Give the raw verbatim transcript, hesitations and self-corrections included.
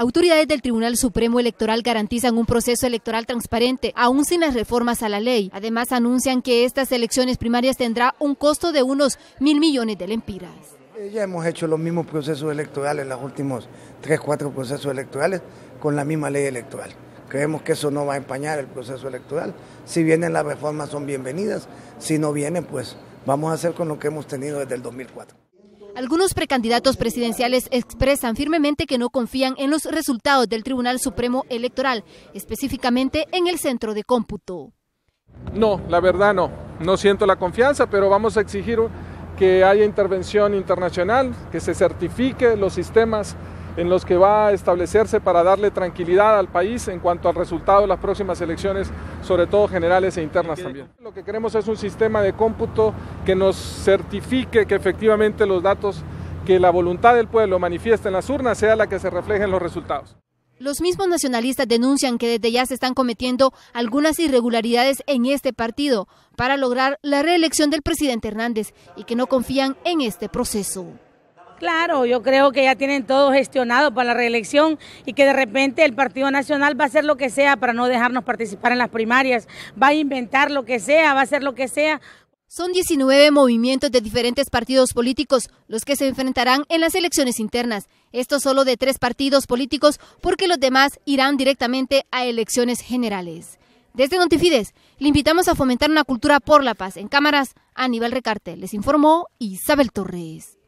Autoridades del Tribunal Supremo Electoral garantizan un proceso electoral transparente, aún sin las reformas a la ley. Además, anuncian que estas elecciones primarias tendrá un costo de unos mil millones de lempiras. Ya hemos hecho los mismos procesos electorales, los últimos tres, cuatro procesos electorales, con la misma ley electoral. Creemos que eso no va a empañar el proceso electoral. Si vienen las reformas son bienvenidas, si no vienen, pues vamos a hacer con lo que hemos tenido desde el dos mil cuatro. Algunos precandidatos presidenciales expresan firmemente que no confían en los resultados del Tribunal Supremo Electoral, específicamente en el centro de cómputo. No, la verdad no, no siento la confianza, pero vamos a exigir que haya intervención internacional, que se certifique los sistemas en los que va a establecerse para darle tranquilidad al país en cuanto al resultado de las próximas elecciones, sobre todo generales e internas también. Lo que queremos es un sistema de cómputo que nos certifique que efectivamente los datos, que la voluntad del pueblo manifiesta en las urnas sea la que se refleje en los resultados. Los mismos nacionalistas denuncian que desde ya se están cometiendo algunas irregularidades en este partido para lograr la reelección del presidente Hernández y que no confían en este proceso. Claro, yo creo que ya tienen todo gestionado para la reelección y que de repente el Partido Nacional va a hacer lo que sea para no dejarnos participar en las primarias, va a inventar lo que sea, va a hacer lo que sea. Son diecinueve movimientos de diferentes partidos políticos los que se enfrentarán en las elecciones internas. Esto solo de tres partidos políticos porque los demás irán directamente a elecciones generales. Desde Notifides, le invitamos a fomentar una cultura por la paz. En cámaras, Aníbal Recarte. Les informó Isabel Torres.